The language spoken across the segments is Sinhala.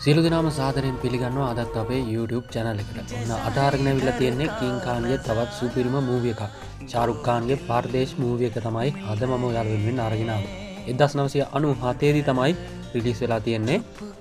සියලු දෙනාම සාදරයෙන් පිළිගන්නවා අදත් අපේ YouTube channel එකට. ඔන්න අද අරගෙන අවිල්ලා තියෙන්නේ කිං ખાන්ගේ තවත් සුපිරිම මූවි එකක්. ශාරුක් ખાන්ගේ පර්දේශ් මූවි එක තමයි අද මම ඔයාලා වෙනුවෙන් අරගෙන ආවේ. 1997 දී තමයි රිලීස් වෙලා තියෙන්නේ.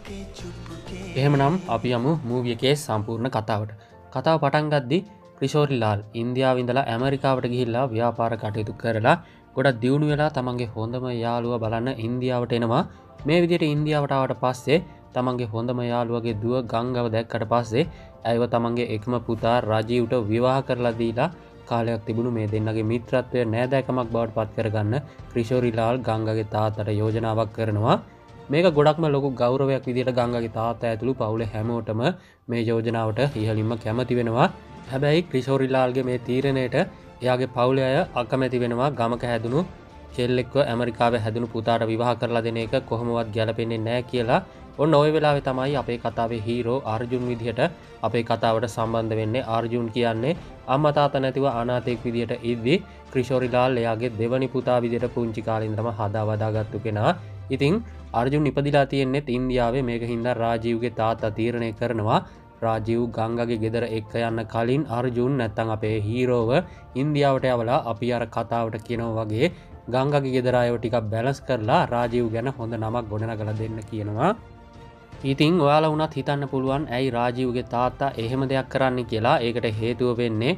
එහෙමනම් අපි යමු මූවි එකේ සම්පූර්ණ කතාවට. කතාව පටන් ගද්දී කිෂෝරි ලාල් ඉන්දියාවේ ඉඳලා ඇමරිකාවට ගිහිල්ලා ව්‍යාපාර කටයුතු කරලා ගොඩක් දියුණු වෙලා තමන්ගේ හොඳම යාළුවා බලන්න ඉන්දියාවට එනවා. මේ විදිහට ඉන්දියාවට ආවට පස්සේ තමන්ගේ හොඳම යාළුවගේ දුව ගංගාව දැක්කට පස්සේ ඇයව තමන්ගේ එකම පුතා රජීව්ට විවාහ කරලා දීලා කාලයක් තිබුණු මේ දෙන්නගේ මිත්‍රත්වය නෑදෑකමක් බවට පත් කරගන්න කිෂෝරි ලාල් ගංගාගේ තාත්තට යෝජනාවක් කරනවා. මේක ගොඩක්ම ලොකු ගෞරවයක් විදිහට ගංගාගේ තාත්තා ඇතුළු පවුලේ හැමෝටම මේ යෝජනාවට ඉහළින්ම කැමති වෙනවා. හැබැයි කිෂෝරි ලාල්ගේ මේ තීරණයට එයාගේ පවුලේ අය අකමැති වෙනවා. ගමක හැදුණු කෙල්ලෙක්ව ඇමරිකාවේ හැදුණු පුතාට විවාහ කරලා දෙන එක කොහොමවත් ගැලපෙන්නේ නැහැ කියලා. ඔන්න ওই වෙලාවේ තමයි අපේ කතාවේ හීරෝ අර්ජුන් විදිහට අපේ කතාවට සම්බන්ධ වෙන්නේ. අර්ජුන් කියන්නේ අම්මා තාත්තා නැතිව අනාථයෙක් විදිහට ඉද්දි කිෂෝරි ලාල් එයාගේ දෙවනි පුතා විදිහට පුංචි කාලේ ඉඳන්ම හදා වදාගත්තු කෙනා. ඉතින් අර්ජුන් ඉපදිලා තියෙන්නේ ඉන්දියාවේ. මේක හින්දා රාජීව්ගේ තාත්තා තීරණය කරනවා රාජීව් ගංගාගේ ගෙදර එක්ක යන්න කලින් අර්ජුන් නැත්තම් අපේ හීරෝව ඉන්දියාවට යවලා අපි අර කතාවට කියනවා වගේ ගංගාගේ ගෙදර අයව ටිකක් බැලන්ස් කරලා රාජීව් ගැන හොඳ නමක් ගොඩනගලා දෙන්න කියනවා. ඉතින් ඔයාලා වුණත් හිතන්න පුළුවන් ඇයි රාජීව්ගේ තාත්තා එහෙම දෙයක් කරන්න කියලා. ඒකට හේතුව වෙන්නේ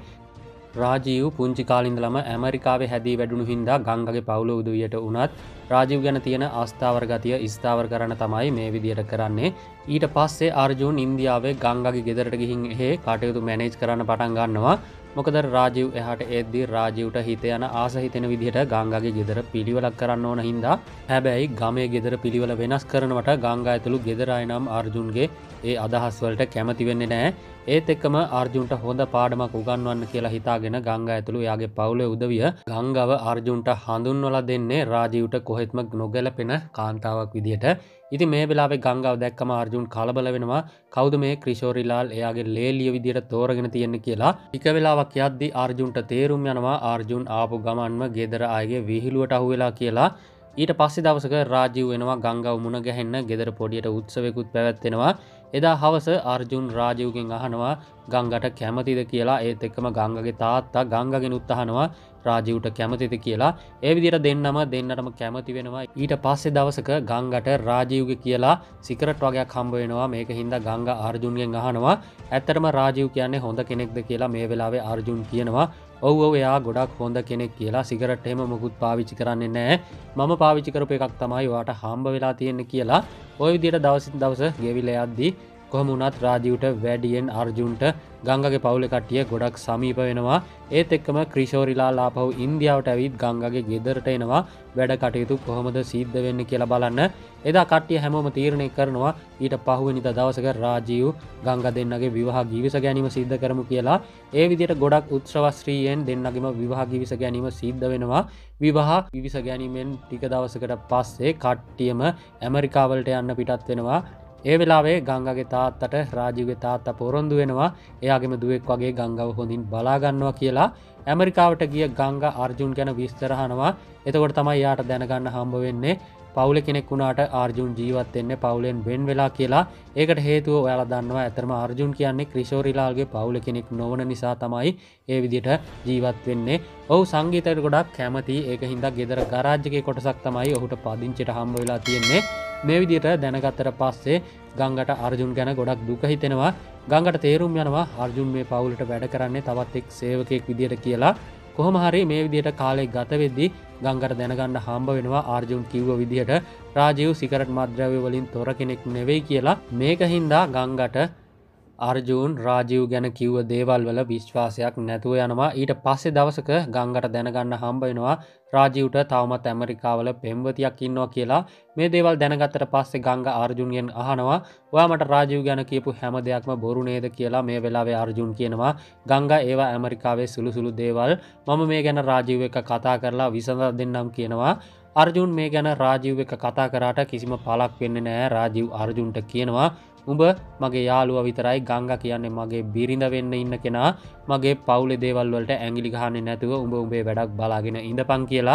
රාජීව් පුංචි කාලේ ඉඳලම ඇමරිකාවේ හැදී වැඩුණු හින්දා ගංගාගේ පවුල උදවියට උනත් රාජීව් ගැන තියෙන අස්ථාවර ගතිය ස්ථාවර කරන්න තමයි මේ විදියට කරන්නේ. ඊට පස්සේ අර්ජුන් ඉන්දියාවේ ගංගාගේ ගෙදරට ගිහින් එහෙ කටයුතු මැනේජ් කරන්න පටන් ගන්නවා. මොකද රාජීව් එහාට එද්දී රාජීව්ට හිත යන ආස හිතෙන විදිහට ගංගාගේ ගෙදර පිළිවෙලක් කරන්න ඕන හින්දා හැබැයි ගමේ ගෙදර පිළිවෙල වෙනස් කරනවට ගංගා ඇතුළු ගෙදර අය නම් අර්ජුන්ගේ ඒ අදහස් වලට කැමති වෙන්නේ නැහැ. ඒත් එක්කම අර්ජුන්ට හොඳ පාඩමක් උගන්වන්න කියලා හිතාගෙන ගංගා ඇතුළු එයාගේ පවුලේ උදවිය ගංගාව අර්ජුන්ට හඳුන්වලා දෙන්නේ රාජීව්ට කොහෙත්ම නොගැලපෙන කාන්තාවක් විදිහට. ඉතින් මේ වෙලාවේ ගංගාව දැක්කම අර්ජුන් කලබල වෙනවා. කවුද මේ කිෂෝරි ලාල් එයාගේ ලේලිය විදිහට තෝරගෙන තියන්නේ කියලා. ටික වෙලාවක් යද්දී අර්ජුන්ට තේරුම් යනවා අර්ජුන් ආපු ගමන්ම ගෙදර අයගේ විහිළුවට අහු වෙලා කියලා. ඊට පස්සේ දවසක රාජීව් වෙනවා ගංගාව මුණ ගැහෙන්න. ගෙදර පොඩියට උත්සවයකුත් පැවැත්වෙනවා. එදා හවස අර්ජුන් රාජීව්ගෙන් අහනවා ගංගාට කැමතිද කියලා. ඒත් එක්කම ගංගාගේ තාත්තා ගංගාගෙනුත් අහනවා රාජීව්ට කැමතිද කියලා. ඒ විදිහට දෙන්නටම කැමති වෙනවා. ඊට පස්සේ දවසක ගංගාට රාජීව්ගේ කියලා සිගරට් වගේක් හම්බ වෙනවා. මේක හින්දා ගංගා අර්ජුන්ගෙන් අහනවා ඇත්තටම රාජීව් කියන්නේ හොඳ කෙනෙක්ද කියලා. මේ වෙලාවේ අර්ජුන් කියනවා ඔව් එයා ගොඩක් හොඳ කෙනෙක් කියලා. සිගරට් එහෙම මොකුත් පාවිච්චි කරන්නේ නැහැ. මම පාවිච්චි කරපු එකක් තමයි ඔයාට හම්බ වෙලා තියෙන්නේ කියලා. ওই විදිහට දවසින් දවස ගෙවිලා යද්දී කොහොම වුණත් රාජීව්ට වැඩියෙන් අර්ජුන්ට ගංගාගේ පවුලේ කට්ටිය ගොඩක් සමීප වෙනවා. ඒත් එක්කම කිෂෝරි ලාල් ආපහු ඉන්දියාවට ඇවිත් ගංගාගේ ගෙදරට එනවා වැඩ කටයුතු කොහොමද සිද්ධ වෙන්නේ කියලා බලන්න. එදා කට්ටිය හැමෝම තීරණය කරනවා ඊට පහුවෙනිදා දවසක රාජීව් ගංගා දෙන්නගේ විවාහ ගිවිස ගැනීම සිද්ධ කරමු කියලා. ඒ විදිහට ගොඩක් උත්සවශ්‍රීයෙන් දෙන්නගේම විවාහ ගිවිස ගැනීම සිද්ධ වෙනවා. විවාහ ගිවිස ගැනීමෙන් ටික දවසකට පස්සේ කට්ටියම ඇමරිකාවලට යන්න පිටත් වෙනවා. ඒ වෙලාවේ ගංගාගේ තාත්තට රාජීව්ගේ තාත්තා පොරොන්දු වෙනවා එයාගේම දුවෙක් වගේ ගංගාව හොඳින් බලා ගන්නවා කියලා. ඇමරිකාවට ගිය ගංගා අර්ජුන් ගැන විස්තර අහනවා. එතකොට තමයි යාට දැනගන්න හම්බ වෙන්නේ පවුලේ කෙනෙක් වුණාට අර්ජුන් ජීවත් වෙන්නේ පවුලෙන් වෙන් වෙලා කියලා. ඒකට හේතුව ඔයාලා දන්නවා. ඇත්තටම අර්ජුන් කියන්නේ කිෂෝරි ලාල්ගේ පවුලේ කෙනෙක් නොවන නිසා තමයි ඒ විදිහට ජීවත් වෙන්නේ. ඔහු සංගීතයට ගොඩක් කැමතියි. ඒක හින්දා ගෙදර ගරාජ් එකේ කොටසක් තමයි ඔහුට පදිංචිට හම්බ වෙලා තියෙන්නේ. මේ විදිහට දැනගත්තට පස්සේ ගංගාට අර්ජුන් ගැන ගොඩක් දුක හිතෙනවා. ගංගාට තේරුම් යනවා අර්ජුන් මේ පවුලට වැඩ කරන්නේ තවත් එක් සේවකයෙක් විදිහට කියලා. කොහොම හරි මේ විදිහට කාලේ ගත වෙද්දී ගංගාට දැනගන්න හම්බ වෙනවා අර්ජුන් කිව්ව විදිහට රාජීව් සිගරට් මත්ද්‍රව්‍ය වලින් තොර කෙනෙක් නෙවෙයි කියලා. මේක හින්දා ගංගාට අර්ජුන් රාජීව් ගැන කිව්ව දේවල් වල විශ්වාසයක් නැතුව යනවා. ඊට පස්සේ දවසක ගංගාට දැනගන්න හම්බ වෙනවා රාජීව්ට තවමත් ඇමරිකාවල පෙම්වතියක් ඉන්නවා කියලා. මේ දේවල් දැනගත්තට පස්සේ ගංගා අර්ජුන්ගෙන් අහනවා ඔයා මට රාජීව් ගැන කියපු හැම දෙයක්ම බොරු නේද කියලා. මේ වෙලාවේ අර්ජුන් කියනවා ගංගා ඒවා ඇමරිකාවේ සුළු දේවල්. මම මේ ගැන රාජීව් එක්ක කතා කරලා විසඳලා දෙන්නම් කියනවා. අර්ජුන් මේ ගැන රාජීව් එක්ක කතා කරාට කිසිම පළක් වෙන්නේ නැහැ. රාජීව් අර්ජුන්ට කියනවා උඹ මගේ යාළුවා විතරයි. ගංගා කියන්නේ මගේ බිරිඳ වෙන්න ඉන්න කෙනා. මගේ පවුලේ දේවල් වලට ඇඟිලි ගහන්නේ නැතුව උඹ උඹේ වැඩක් බලාගෙන ඉඳපන් කියලා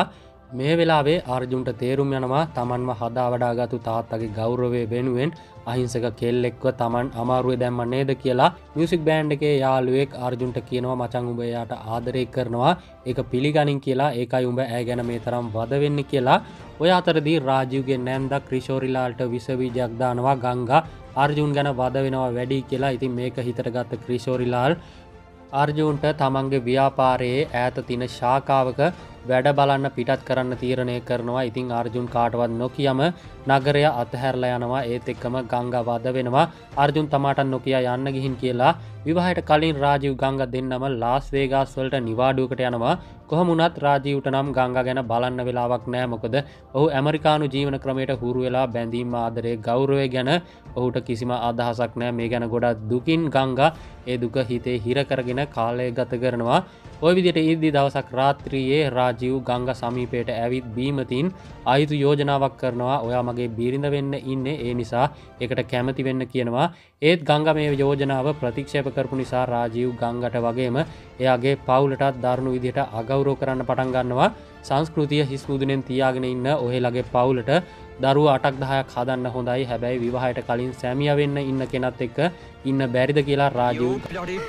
මේ වෙලාවේ අර්ජුන්ට තේරුම් යනවා තමන්ව හදා වඩාගත්තු තාත්තගේ ගෞරවය වෙනුවෙන් අහිංසක කෙල්ලෙක්ව තමන් අමාරුවේ දැම්ම නේද කියලා. මියුසික් බෑන්ඩ් එකේ යාළුවෙක් අර්ජුන්ට කියනවා මචං උඹ එයාට ආදරය කරනවා ඒක පිළිගනින් කියලා, ඒකයි උඹ ඈ ගැන මේ තරම් වද වෙන්නේ කියලා. ඔය අතරදී රාජීව්ගේ නැන්දා ක්‍රිෂෝරිලාල්ට විස බීජයක් දානවා ගංගා අර්ජුන් ගැන වද වෙනවා වැඩි කියලා. ඉතින් මේක හිතට ගත්ත ක්‍රිෂෝරිලාල් අර්ජුන්ට තමන්ගේ ව්‍යාපාරයේ ඈත තින ශාකාවක වැඩ බලන්න පිටත් කරන්න තීරණය කරනවා. ඉතින් අර්ජුන් කාටවත් නොකියම නගරය අතහැරලා යනවා. ඒත් එක්කම ගංගා වද වෙනවා අර්ජුන් තමාට නොකිය යන්න ගිහින් කියලා. විවාහයට කලින් රාජීව් ගංගා දෙන්නම ලාස් වේගාස් වලට නිවාඩුවකට යනවා. කොහොම වුණත් රාජීව්ට නම් ගංගා ගැන බලන්න වෙලාවක් නැහැ. මොකද ඔහු ඇමරිකානු ජීවන ක්‍රමයට හුරු වෙලා බැඳීම් ආදරේ ගෞරවය ගැන ඔහුට කිසිම අදහසක් නැහැ. මේ ගැන ගොඩක් දුකින් ගංගා ඒ දුක හිතේ හිර කරගෙන කාලය ගත කරනවා. ඔය විදිහට ඉදි දවසක් රාත්‍රියේ රාජීව් ගංගා සමීපයට ඇවිත් බීමතින් ආයුධ යෝජනාවක් කරනවා. ඔයා මගේ බිරිඳ වෙන්න ඉන්නේ, ඒ නිසා ඒකට කැමති වෙන්න කියනවා. ඒත් ගංගා මේ යෝජනාව ප්‍රතික්ෂේප කරපු නිසා රාජීව් ගංගාට වගේම එයාගේ පවුලටත් දරුණු විදිහට අගෞරව කරන්න පටන් ගන්නවා. සංස්කෘතිය හිස් මුදුනෙන් තියාගෙන ඉන්න ඔහෙලගේ පවුලට දරුවෝ 8ක් 10ක් හදන්න හොඳයි, හැබැයි විවාහයට කලින් සැමියා වෙන්න ඉන්න කෙනත් එක්ක ඉන්න බැරිද කියලා රාජීව්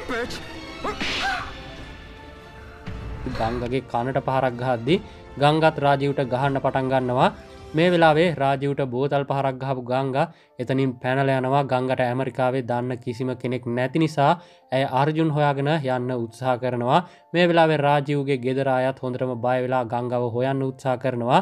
ගංගාගේ කනට පහරක් ගහද්දි ගංගාත් රාජීව්ට ගහන්න පටන් ගන්නවා. මේ වෙලාවේ රාජීව්ට බෝතල් පහරක් ගහපු ගංගා එතනින් පැනලා යනවා. ගංගාට ඇමරිකාවේ දන්න කිසිම කෙනෙක් නැති නිසා ඇය අර්ජුන් හොයාගෙන යන්න උත්සාහ කරනවා. මේ වෙලාවේ රාජීව්ගේ ගෙදර අයත් හොඳටම බය වෙලා ගංගාව හොයන්න උත්සාහ කරනවා.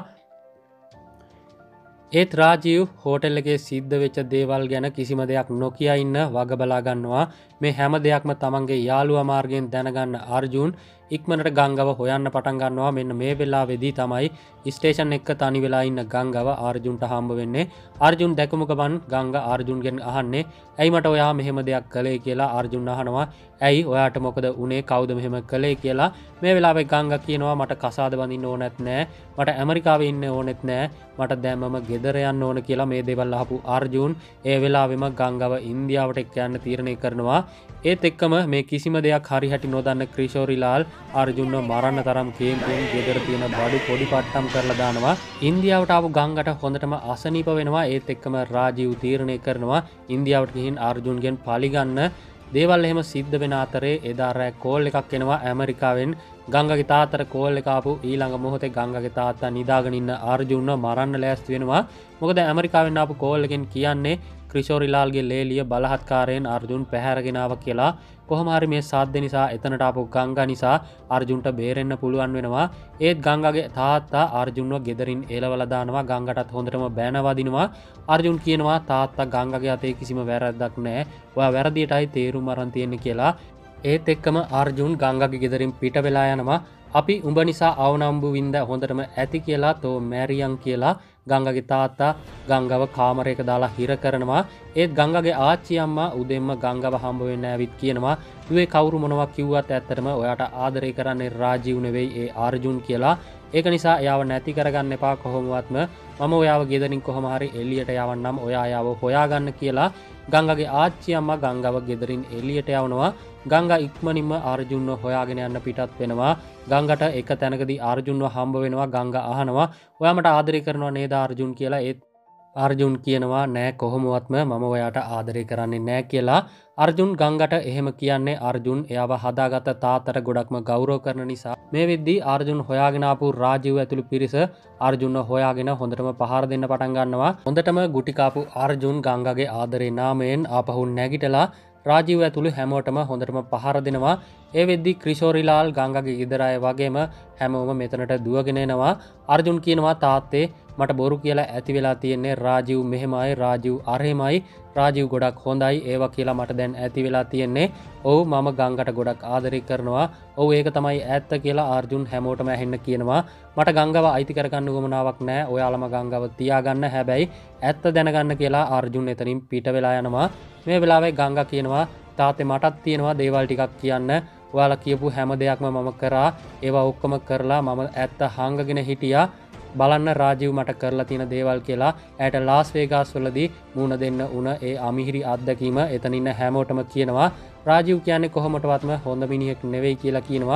ඒත් රාජීව් හෝටල් එකේ සිද්ධ වෙච්ච දේවල් ගැන කිසිම දෙයක් නොකිය ඉන්න වග බලා ගන්නවා. මේ හැම දෙයක්ම තමන්ගේ යාළුවා මාර්ගයෙන් දැනගන්න අර්ජුන් ඉක්මනට ගංගාව හොයන්න පටන් ගන්නවා. මෙන්න මේ වෙලාවේදී තමයි ස්ටේෂන් එක තනි වෙලා ඉන්න ගංගාව අර්ජුන්ට හම්බ වෙන්නේ. අර්ජුන් දැකමු ගමන් ගංගා අර්ජුන්ගෙන් අහන්නේ ඇයි මට ඔයා මෙහෙම දෙයක් කළේ කියලා. අර්ජුන් අහනවා ඇයි ඔයාට මොකද උනේ, කවුද මෙහෙම කළේ කියලා. මේ වෙලාවේ ගංගා කියනවා මට කසාද බඳින්න ඕනෙත් නෑ, මට ඇමරිකාවේ ඉන්න ඕනෙත් නෑ, මට දැම්මම ගෙදර යන්න ඕන කියලා. මේ දේවල් අහපු අර්ජුන් ඒ වෙලාවෙම ගංගාව ඉන්දියාවට එක්ක යන්න තීරණය කරනවා. ඒත් එක්කම මේ කිසිම දෙයක් හරි හැටි නොදන්න ක්‍රිෂෝරිලාල් අර්ජුන්ව මරන්න තරම් කේන්තියෙන් ගෙදර තියෙන බඩු පොඩි පට්ටම් කරලා දානවා. ඉන්දියාවට ආපු ගංගාට හොඳටම අසනීප වෙනවා. ඒත් එක්කම රාජීව් තීරණය කරනවා ඉන්දියාවට ගිහින් අර්ජුන්ගෙන් පලිගන්න. දේවල් එහෙම සිද්ධ වෙන අතරේ එදා රෑ කෝල් එකක් එනවා ඇමරිකාවෙන්. ගංගාගේ තාත්තට කෝල් එක ආපු ඊළඟ මොහොතේ ගංගාගේ තාත්තා නිදාගෙන ඉන්න අර්ජුන්ව මරන්න ලෑස්ති වෙනවා. මොකද ඇමරිකාවෙන් ආපු කෝල් එකෙන් කියන්නේ ක්‍රිෂෝරිලාල්ගේ ලේලිය බලහත්කාරයෙන් අර්ජුන් පැහැරගෙන ආවා කියලා. කොහොම හරි මේ සාද්ද නිසා එතනට ආපු ගංගා නිසා අර්ජුන්ට බේරෙන්න පුළුවන් වෙනවා. ඒත් ගංගාගේ තාත්තා අර්ජුන්ව ගෙදරින් එලවලා දානවා. ගංගාටත් හොඳටම බෑන වදිනවා. අර්ජුන් කියනවා තාත්තා ගංගාගේ අතේ කිසිම වැරද්දක් නැහැ, ඔයා වැරදියටයි තේරුම් අරන් තියෙන්නේ කියලා. ඒත් එක්කම අර්ජුන් ගංගාගේ ගෙදරින් පිට වෙලා යනවා. අපි උඹ නිසා අවනම්බු වින්ද හොඳටම ඇති කියලා තෝ මැරියන් කියලා ගංගාගේ තාත්තා ගංගාව කාමරයක දාලා හිර කරනවා. ඒත් ගංගාගේ ආච්චි අම්මා උදෙන්ම ගංගාව හම්බ වෙන්න ඇවිත් කියනවා "දුවේ කවුරු මොනවා කිව්වත් ඇත්තටම ඔයාට ආදරය කරන්නේ රාජීව් නෙවෙයි ඒ අර්ජුන් කියලා. ඒක නිසා එයාව නැති කරගන්න එපා කොහොමවත්ම. මම ඔයාව ගෙදරින් කොහොම හරි එළියට යවන්නම්, ඔයා එයාව හොයාගන්න" කියලා ගංගාගේ ආච්චි අම්මා ගංගාව ගෙදරින් එළියට යවනවා. ගංගා ඉක්මනින්ම අර්ජුන්ව හොයාගෙන යන්න පිටත් වෙනවා. ගංගාට එක තැනකදී අර්ජුන්ව හම්බ වෙනවා. ගංගා අහනවා "ඔයා මට ආදරය කරනවා නේද අර්ජුන්" කියලා. ඒත් අර්ජුන් කියනවා "නෑ කොහොමවත්ම මම ඔයාට ආදරය කරන්නේ නෑ" කියලා. අර්ජුන් ගංගාට එහෙම කියන්නේ අර්ජුන් එයාව හදාගත්ත තාත්තට ගොඩක්ම ගෞරව කරන නිසා. මේ වෙද්දී අර්ජුන් හොයාගෙන ආපු රාජීව් ඇතුළු පිරිස අර්ජුන්ව හොයාගෙන හොඳටම පහර දෙන්න පටන් ගන්නවා. හොඳටම ගුටි කාපු අර්ජුන් ගංගාගේ ආදරේ නාමයෙන් ආපහු නැගිටලා රාජීව් ඇතුළු හැමෝටම හොඳටම පහර දෙනවා. ඒ වෙද්දී ක්‍රිෂෝරිලාල් ගංගාගේ ගෙදර අය වගේම හැමෝම මෙතනට දුවගෙන එනවා. අර්ජුන් කියනවා තාත්තේ මට බොරු කියලා ඇති වෙලා තියෙන්නේ, රාජීව් මෙහෙමයි, රාජීව් අරහෙමයි, රාජීව් ගොඩක් හොඳයි ඒවා කියලා මට දැන් ඇති වෙලා තියෙන්නේ. ඔව් මම ගංගාට ගොඩක් ආදරය කරනවා. ඔව් ඒක තමයි ඇත්ත කියලා අර්ජුන් හැමෝටම ඇහෙන්න කියනවා. මට ගංගාව අයිති කරගන්න උවමනාවක් නැහැ, ඔයාලම ගංගාව තියාගන්න, හැබැයි ඇත්ත දැනගන්න කියලා අර්ජුන් එතනින් පිට වෙලා යනවා. මේ වෙලාවේ ගංගා කියනවා තාත්තේ මටත් තියෙනවා දේවල් ටිකක් කියන්න. ඔයාලා කියපු හැම දෙයක්ම මම කරා, ඒවා ඔක්කොම කරලා මම ඇත්ත හංගගෙන හිටියා. බලන්න රාජීව් මට කරලා තියෙන දේවල් කියලා. ඇයට ලාස් වේගාස් වලදී මුණ දෙන්න උන ඒ අමිහිරි අත්දැකීම එතන ඉන්න හැමෝටම කියනවා. රාජීව් කියන්නේ කොහොමටවත්ම හොඳ මිනිහෙක් නෙවෙයි කියලා කියනවා.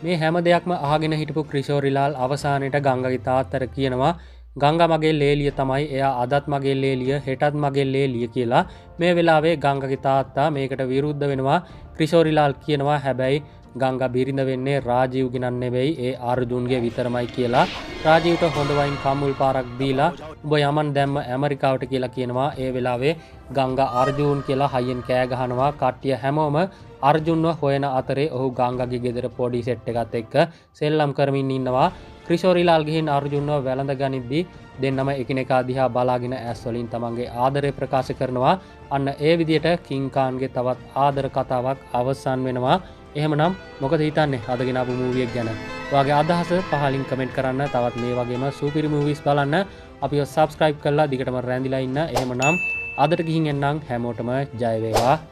මේ හැම දෙයක්ම අහගෙන හිටපු කිෂෝරිලාල් අවසානයට ගංගගේ තාත්තට කියනවා ගංගා මගේ ලේලිය තමයි එයා අදත් මගේ ලේලිය හෙටත් මගේ ලේලිය කියලා. මේ වෙලාවේ ගංගගේ තාත්තා මේකට විරුද්ධ වෙනවා. කිෂෝරිලාල් කියනවා හැබැයි ගංගා බිරිඳ වෙන්නේ රාජීව් ගෙනන් නෙවෙයි ඒ අර්ජුන්ගේ විතරමයි කියලා. රාජීව්ට හොඳ වයින් කම්මුල් පාරක් දීලා උඹ යමන් දැම්ම ඇමරිකාවට කියලා කියනවා. ඒ වෙලාවේ ගංගා අර්ජුන් කියලා හයියෙන් කෑ ගහනවා. කට්ටිය හැමෝම අර්ජුන්ව හොයන අතරේ ඔහු ගංගාගේ ගෙදර පොඩි සෙට් එකත් එක්ක සෙල්ලම් කරමින් ඉන්නවා. කිෂෝරිලාල් ගිහින් අර්ජුන්ව වැළඳ ගනිද්දී දෙන්නම එකිනෙකා දිහා බලාගෙන ඇස් වලින් තමන්ගේ ආදරය ප්‍රකාශ කරනවා. අන්න ඒ විදිහට කිං කාන්ගේ තවත් ආදර කතාවක් අවසන් වෙනවා. එහෙමනම් මොකද හිතන්නේ අදගෙන ආපු මූවි එක ගැන? ඔයාගේ අදහස පහලින් කමෙන්ට් කරන්න. තවත් මේ වගේම සුපිරි මූවිස් බලන්න අපිව සබ්ස්ක්‍රයිබ් කරලා දිගටම රැඳිලා ඉන්න. එහෙමනම් අදට ගිහින් එන්නම්. හැමෝටම ජය වේවා.